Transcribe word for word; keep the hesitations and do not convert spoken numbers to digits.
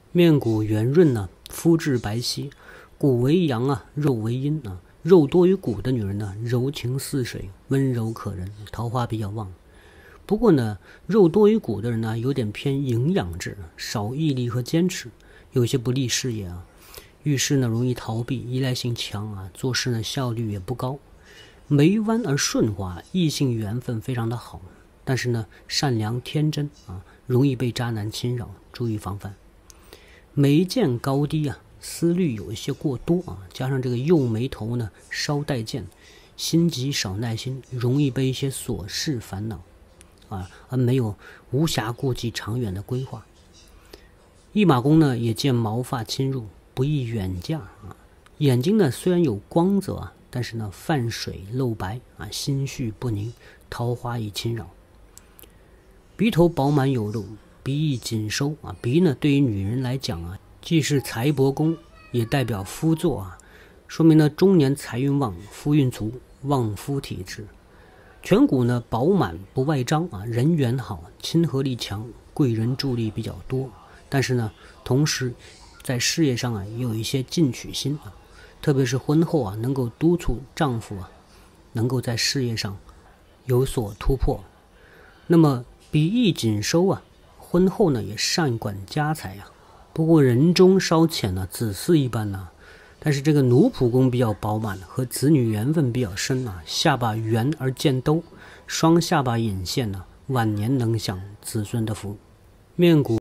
面骨圆润呢、啊，肤质白皙，骨为阳啊，肉为阴啊。肉多于骨的女人呢，柔情似水，温柔可人，桃花比较旺。不过呢，肉多于骨的人呢，有点偏营养质，少毅力和坚持，有些不利事业啊。遇事呢容易逃避，依赖性强啊，做事呢效率也不高。眉弯而顺滑，异性缘分非常的好，但是呢善良天真啊，容易被渣男侵扰，注意防范。眉见高低啊，思虑有一些过多啊，加上这个右眉头呢稍带剑，心急少耐心，容易被一些琐事烦恼啊，而没有无暇顾及长远的规划。一马宫呢也见毛发侵入，不宜远嫁啊。眼睛呢虽然有光泽啊，但是呢泛水露白啊，心绪不宁，桃花易侵扰。鼻头饱满有肉，鼻翼紧收啊。鼻呢对于女人来讲啊，既是财帛宫，也代表夫座啊，说明呢中年财运旺，夫运足，旺夫体质。颧骨呢饱满不外张啊，人缘好，亲和力强，贵人助力比较多。但是呢，同时在事业上啊也有一些进取心啊，特别是婚后啊，能够督促丈夫啊，能够在事业上有所突破。那么鼻翼紧收啊，婚后呢也善管家财啊。不过人中稍浅呢、啊，子嗣一般呢、啊，但是这个奴仆宫比较饱满，和子女缘分比较深啊，下巴圆而见兜，双下巴引线呢、啊，晚年能享子孙的福。面骨